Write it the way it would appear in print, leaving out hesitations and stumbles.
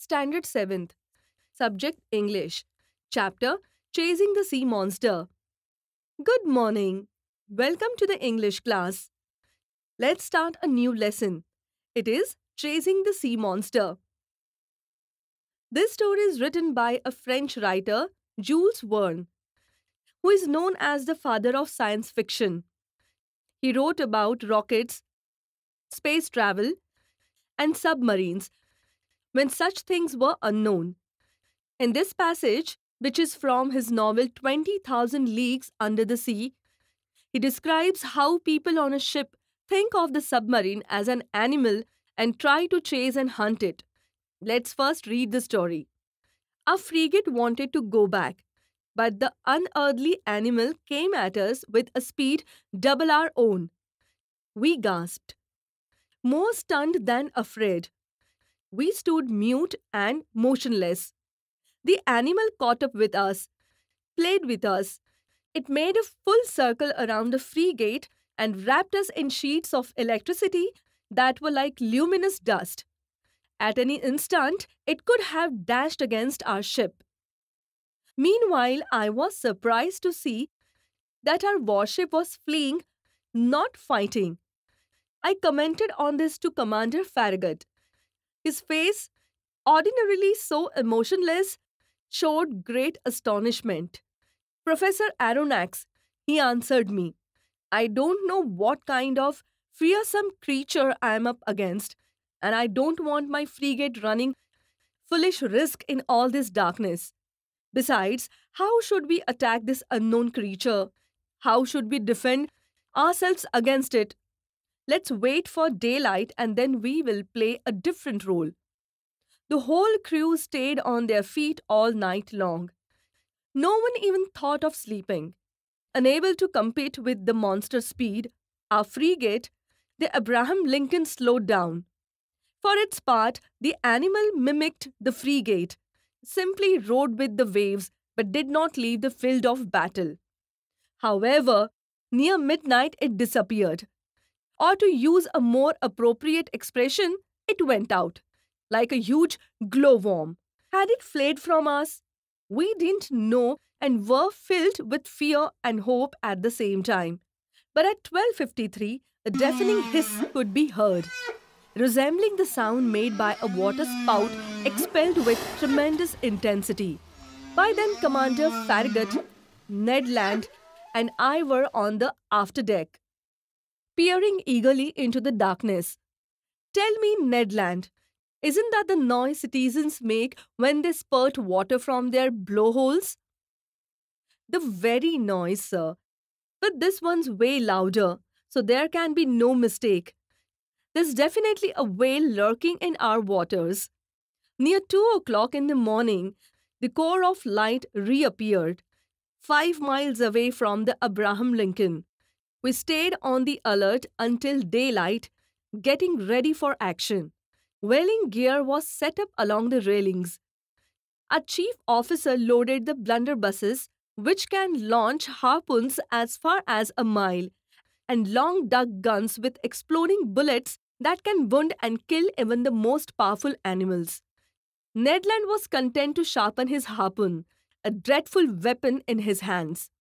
Standard 7th. Subject English. Chapter Chasing the Sea Monster. Good morning. Welcome to the English class. Let's start a new lesson. It is Chasing the Sea Monster. This story is written by a French writer, Jules Verne, who is known as the father of science fiction. He wrote about rockets, space travel, and submarines when such things were unknown. In this passage, which is from his novel 20,000 Leagues Under the Sea, he describes how people on a ship think of the submarine as an animal and try to chase and hunt it. Let's first read the story. A frigate wanted to go back, but the unearthly animal came at us with a speed double our own. We gasped. More stunned than afraid. We stood mute and motionless. The animal caught up with us, played with us. It made a full circle around the frigate and wrapped us in sheets of electricity that were like luminous dust. At any instant, it could have dashed against our ship. Meanwhile, I was surprised to see that our warship was fleeing, not fighting. I commented on this to Commander Farragut. His face, ordinarily so emotionless, showed great astonishment. Professor Aronnax, he answered me, I don't know what kind of fearsome creature I am up against, and I don't want my frigate running foolish risk in all this darkness. Besides, how should we attack this unknown creature? How should we defend ourselves against it? Let's wait for daylight and then we will play a different role. The whole crew stayed on their feet all night long. No one even thought of sleeping. Unable to compete with the monster speed, our frigate, the Abraham Lincoln, slowed down. For its part, the animal mimicked the frigate, simply rode with the waves but did not leave the field of battle. However, near midnight it disappeared. Or to use a more appropriate expression, it went out, like a huge glowworm. Had it fled from us? We didn't know and were filled with fear and hope at the same time. But at 12:53, a deafening hiss could be heard, resembling the sound made by a water spout expelled with tremendous intensity. By then, Commander Farragut, Ned Land, and I were on the afterdeck, peering eagerly into the darkness. Tell me, Ned Land, isn't that the noise citizens make when they spurt water from their blowholes? The very noise, sir. But this one's way louder, so there can be no mistake. There's definitely a whale lurking in our waters. Near 2 o'clock in the morning, the core of light reappeared, 5 miles away from the Abraham Lincoln. We stayed on the alert until daylight, getting ready for action. Whaling gear was set up along the railings. Our chief officer loaded the blunderbusses, which can launch harpoons as far as a mile, and long duck guns with exploding bullets that can wound and kill even the most powerful animals. Ned Land was content to sharpen his harpoon, a dreadful weapon in his hands.